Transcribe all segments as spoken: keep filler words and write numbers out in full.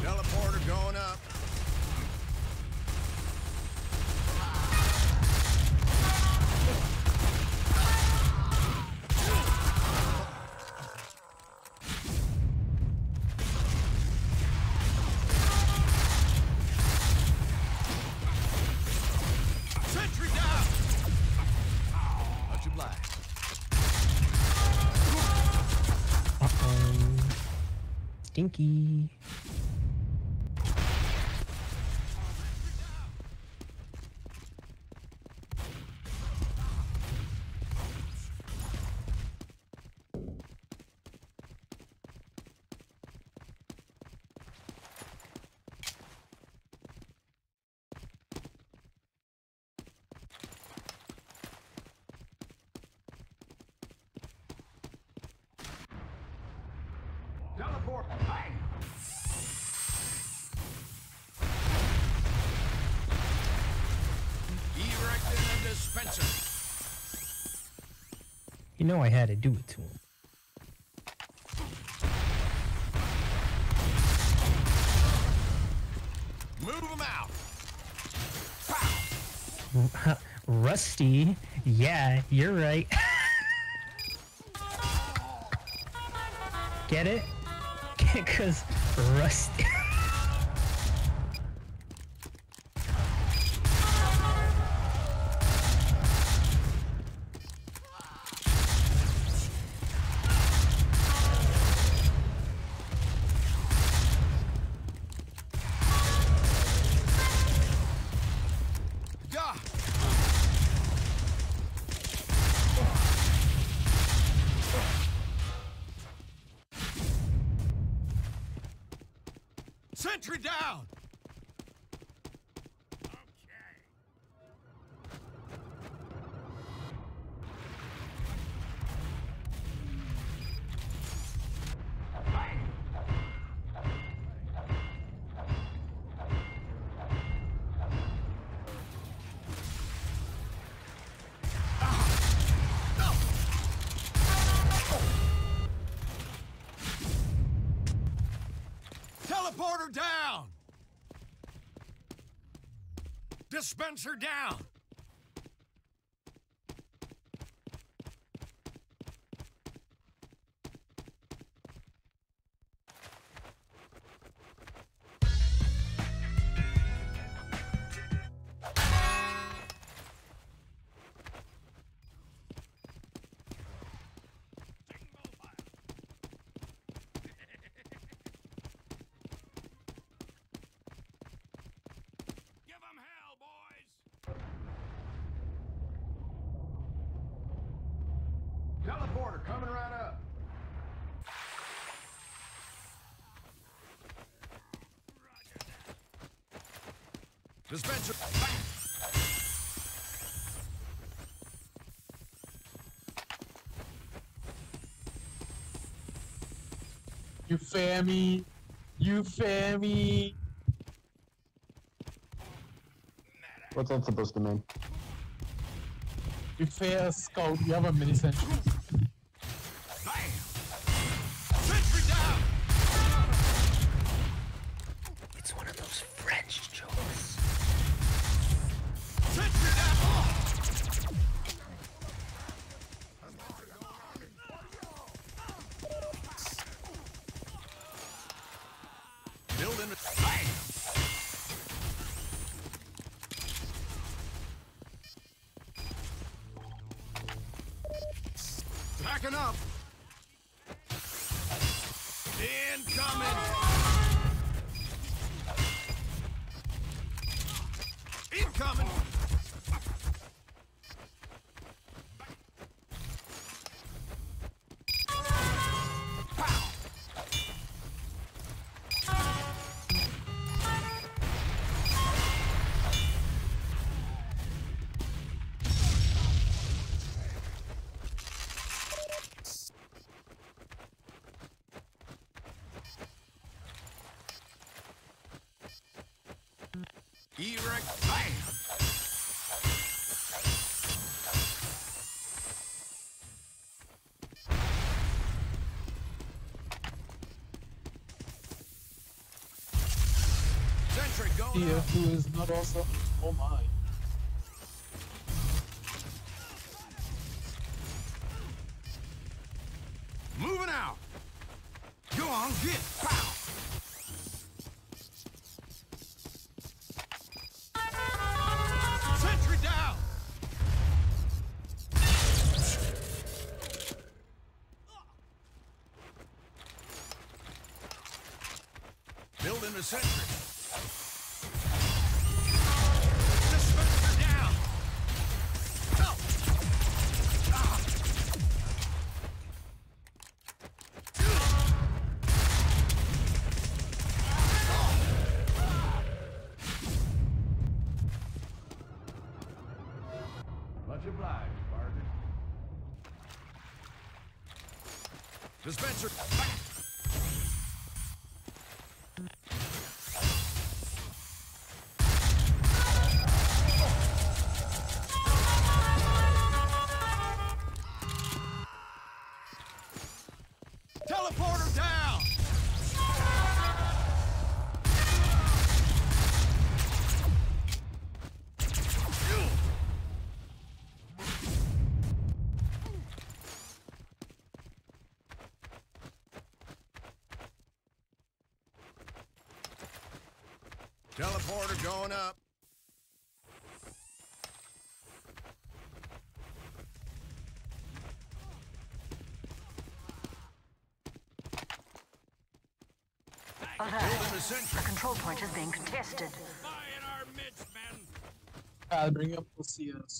Teleporter going up. Sentry down. Much obliged. Uh-oh. Stinky. Teleport. Bang. Erecting a dispenser. You know I had to do it to him. Move him out. Pow. Rusty. Yeah, you're right. Get it? Because Rusty. Gah. Sentry down! Teleporter down! Dispenser down! Teleporter coming right up. Dispenser. You fear me? You fear me? What's that supposed to mean? You fear a scout, you have a mini sentry. Bam! Sentry down! It's one of those French jokes. Sentry down! Building it. Bam! Backing up. Incoming. Incoming. Pow. Erect. Bam. T F two is not awesome. Oh my. Moving out. Go on, get pow. Sentry down. Building the sentry. Dispenser down. Oh. Ah. Much obliged, partner. Dispenser. Teleporter down! Teleporter going up. Alert. The control point is being contested. Fire in our midst, men! I'll bring up the C S.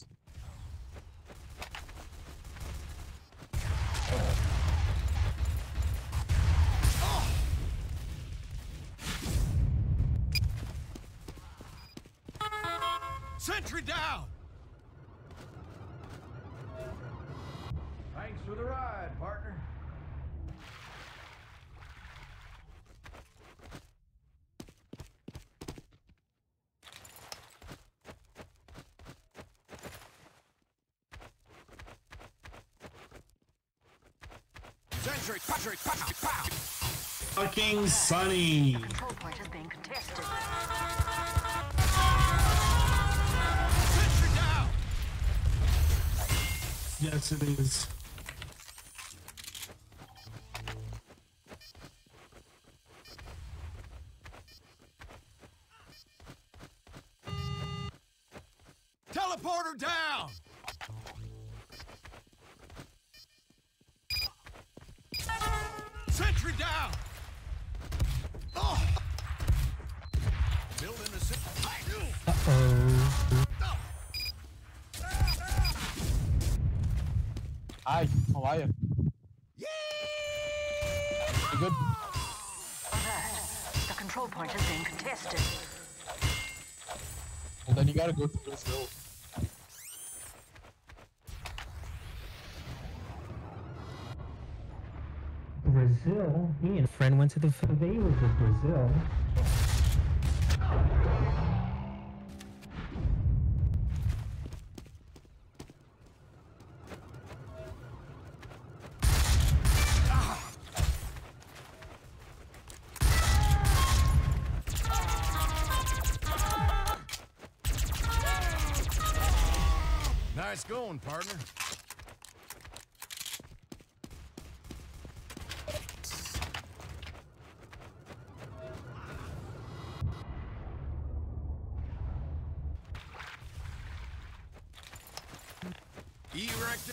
Sentry down! Thanks for the ride, partner. Sentry, Patrick, Patrick, pow! Fucking Sunny. The control point is being contested. Sentry down! Yes, it is. Teleporter down! Sentry down! Oh! Building a sentry. Uh-oh. Hi, how are you? Yeah! You good? Alert. The control point is being contested. Well, then you gotta go to Brazil. Brazil? Me and a friend went to the favelas of Brazil. Nice going, partner. Erected.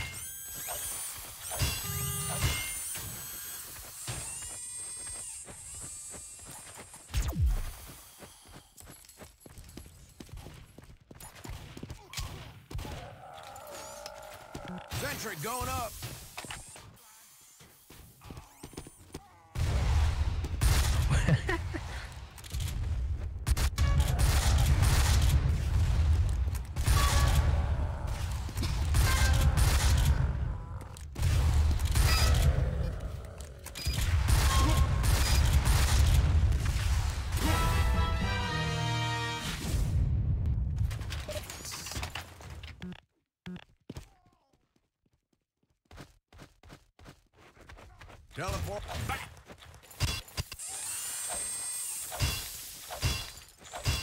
Sentry going up. Teleport back.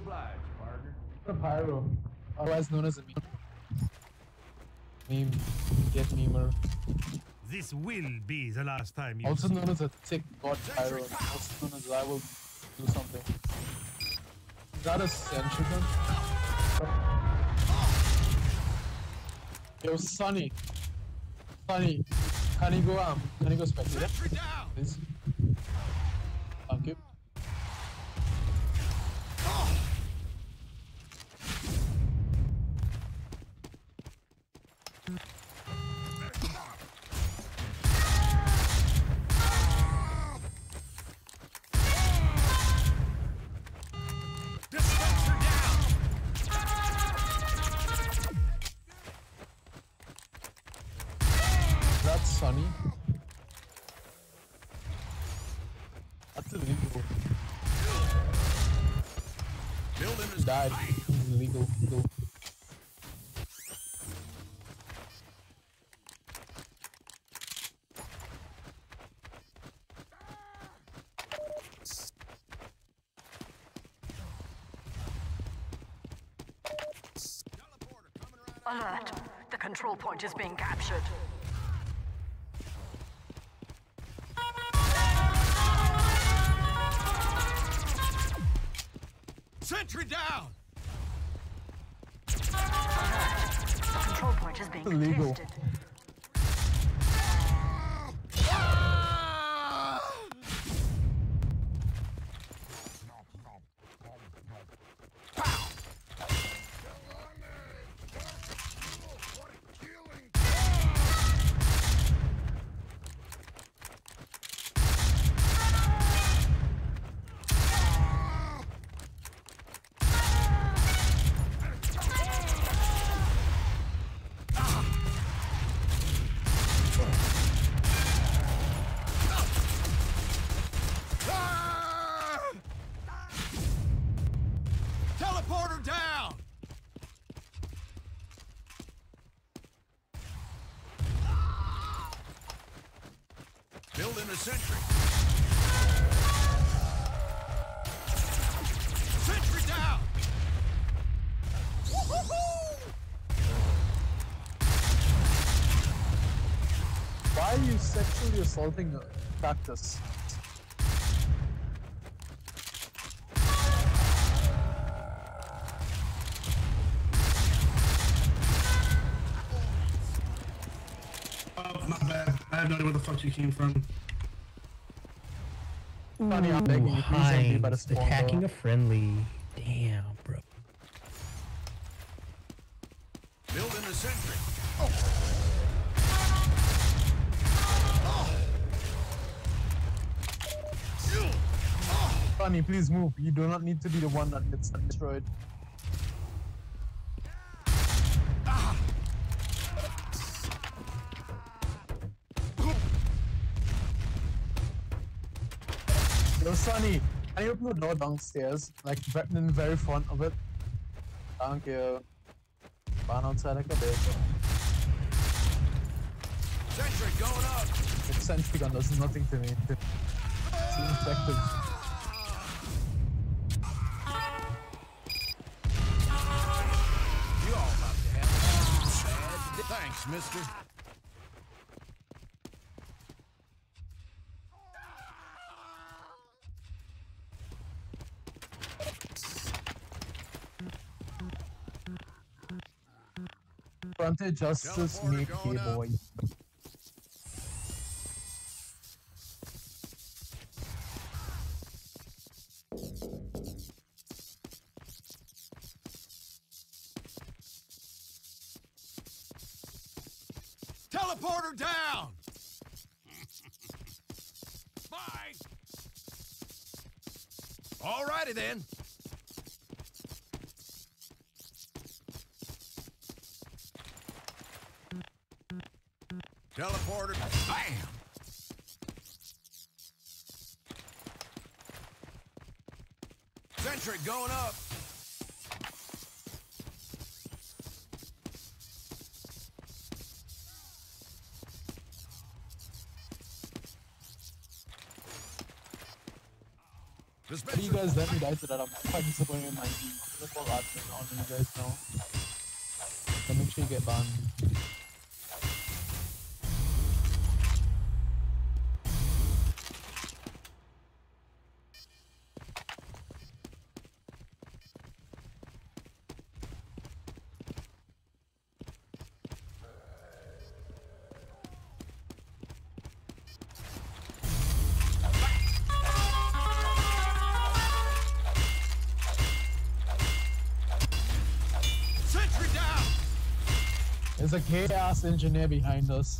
obliged, partner. The pyro, otherwise known as a meme. Meme, get memer. This will be the last time you Also see known as a thick god pyro. Also known as I will do something. Is that a sentry gun? Yo, Sunny. Sunny. Can you go um? Can you go spectator? Sentry down! Please. Thank you. Dispenser down! That's Sunny. That's illegal. Building He is died. He's illegal. Illegal. teleporter coming right out. Alert. The control point is being captured. Sentry down! Alert. The control point is being Illegal. contested. Teleporter down! Building a sentry. Sentry down! Why are you sexually assaulting a cactus? Oh, my bad. I have no idea where the fuck you came from. Funny, I'm begging you, please don't be by the Hines, spawn attacking door. a friendly. Damn, bro. Building a sentry. Funny, please move. You do not need to be the one that gets destroyed. Yo, Sonny, can you open the door downstairs? Like, ve- in the very front of it? Thank you. Run outside like a bitch. Sentry going up. It's sentry gun does nothing to me. It's ineffective. You all about to have a bad day. Thanks, mister. Frontier Justice Teleporter make going up. K-boy. Teleporter down! Bye! Alrighty then. Teleporter. Bam! Sentry going up. But you guys let me die to that. I'm quite disappointed in my team. I'm gonna call admin on you guys now. So make sure you get banned. There's a chaos engineer behind us.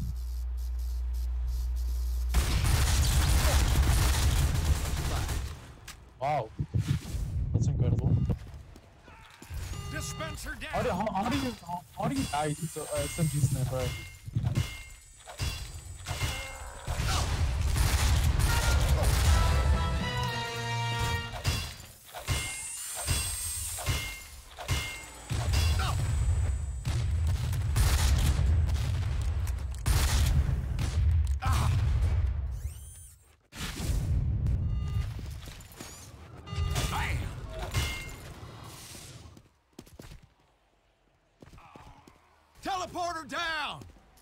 Wow, that's incredible. Dispenser down. How do, how, how do you how, how do you die to uh, S M G sniper? Teleporter down!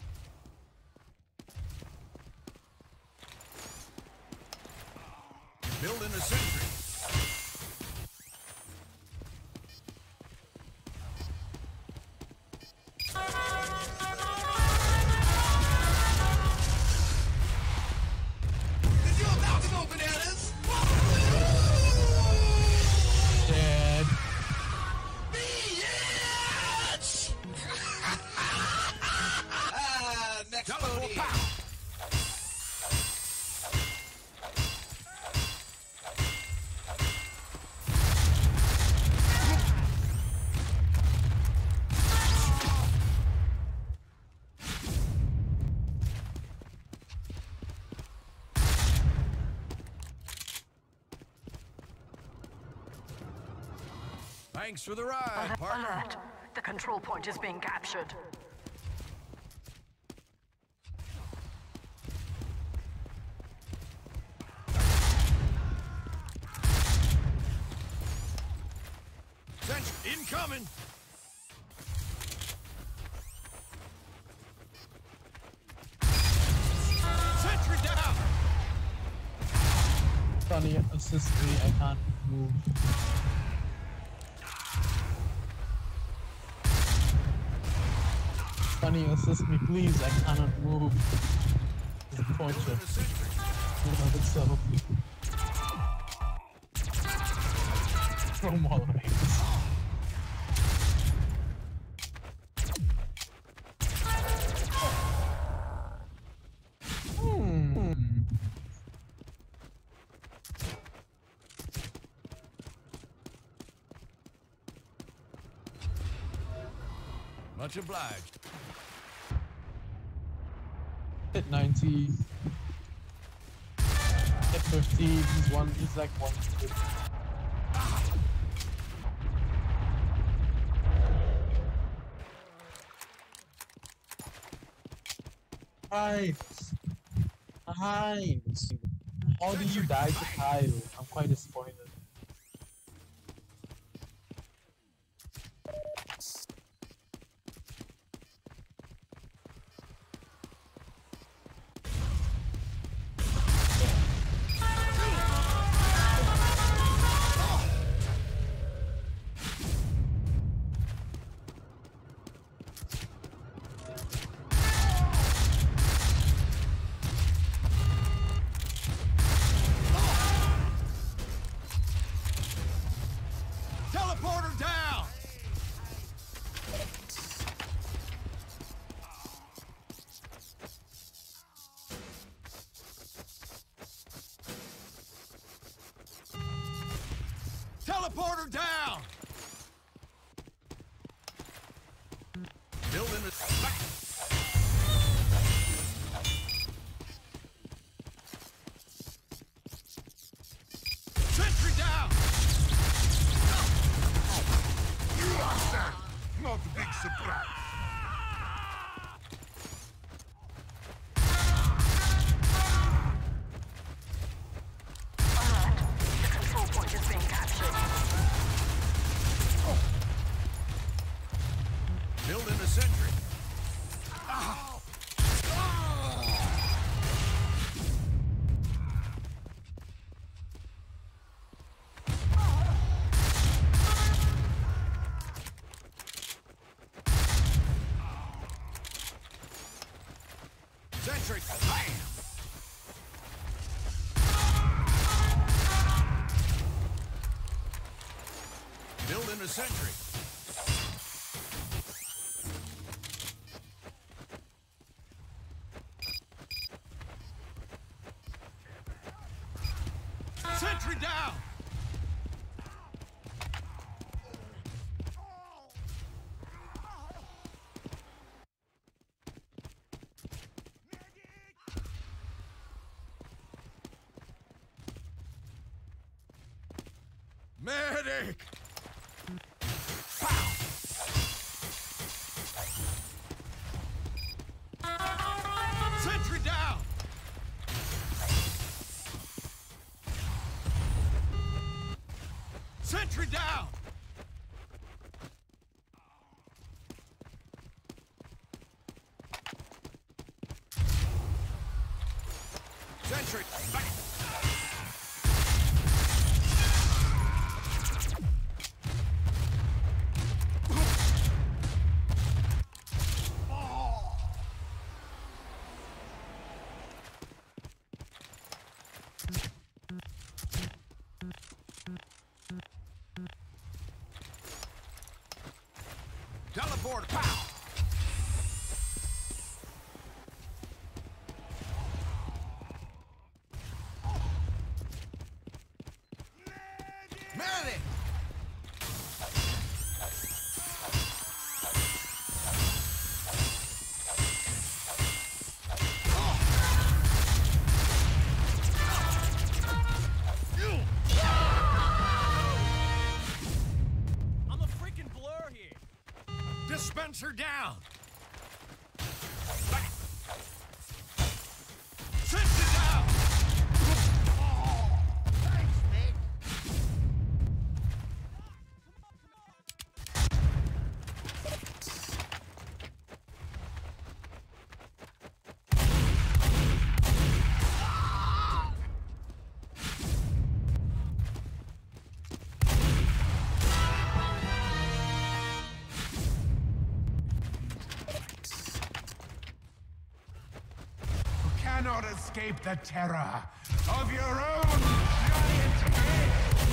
Building a sentry. Did you about to go bananas? Dead. Bitch! ah, next pony. Thanks for the ride, partner. Alert. The control point is being captured. Sentry incoming. Sentry down. Sonny, assist me. I can't move. Sonny, assist me, please. I cannot move. It's torture. In and of itself. Throw more legs. Hmm. Much obliged. Hit ninety. Hit fifty. He's one. He's like one. Nice. Nice. How did you die to Kyle? I'm quite disappointed. Teleporter down! Teleporter down! Building a... Sentry down! You are that! Not a big surprise! Alert. The the sentry. Sentry down! Medic! Pow! Sentry down! Sentry down! Sentry back! Teleport, pow! Medic! I'm a freaking blur here. Dispenser down! Back! Sensor down! Oh, thanks, Nick! Cannot escape the terror of your own giant head!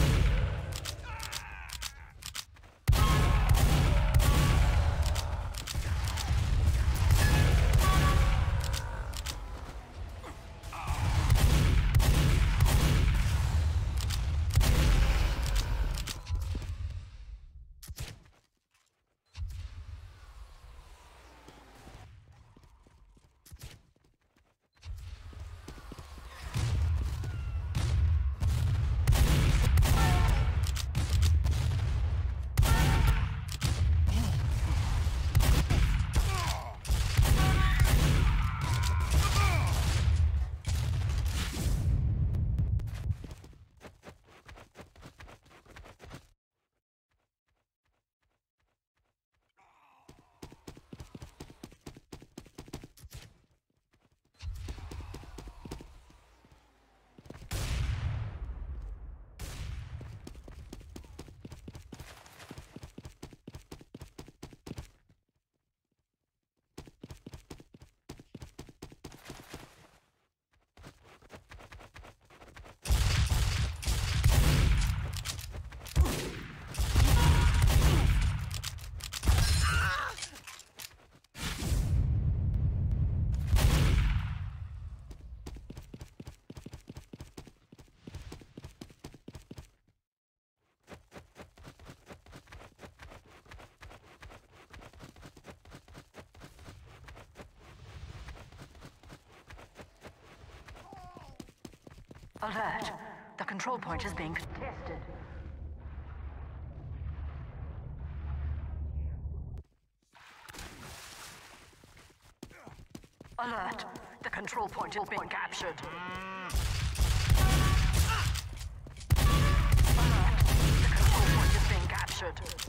Alert. The control point is being contested. Alert. The control point is being captured. Alert. The control point is being captured.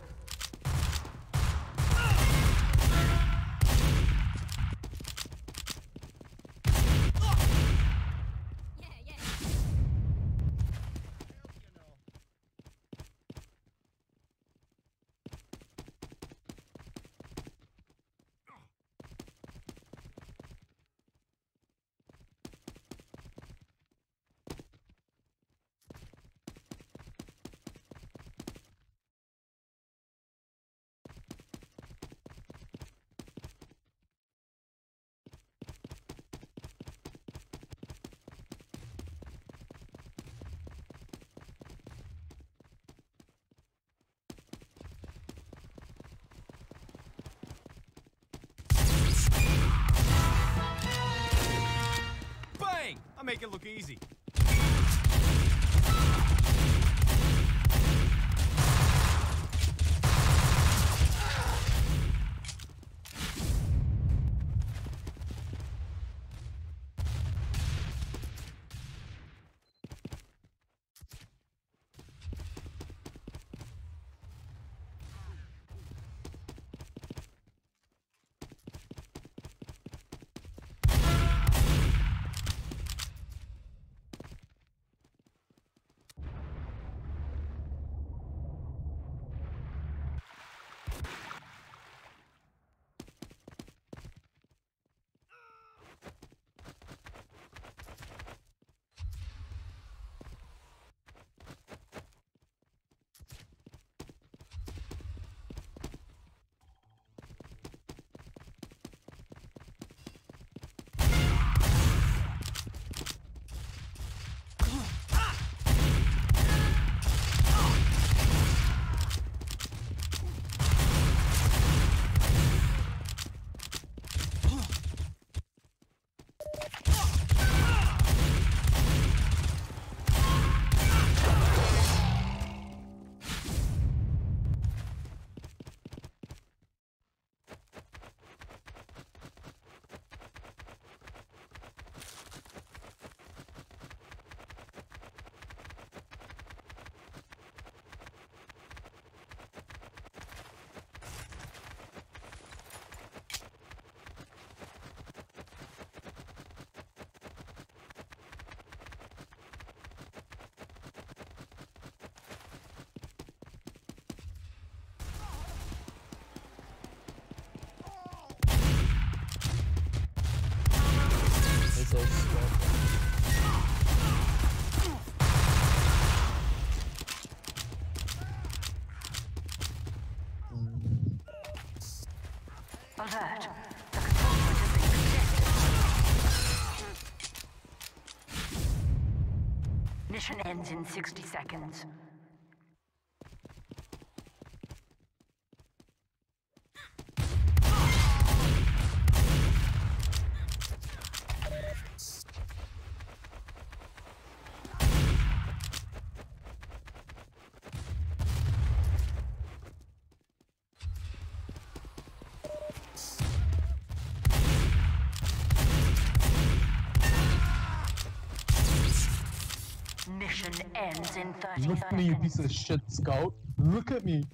I make it look easy. Alert. The control point has been contested. Mission ends in sixty seconds. Mission ends in thirty Look at me, you piece of shit, Scout. Look at me.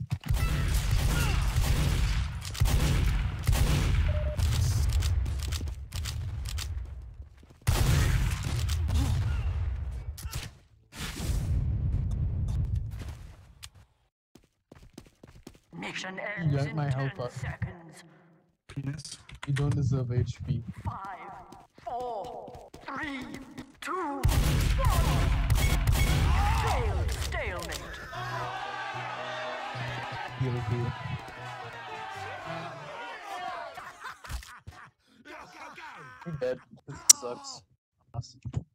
Mission ends Yank in my ten health up. seconds. Penis. You don't deserve H P. Five, four, three, two, failed stalemate. Heal, heal. You're dead. This sucks. Awesome.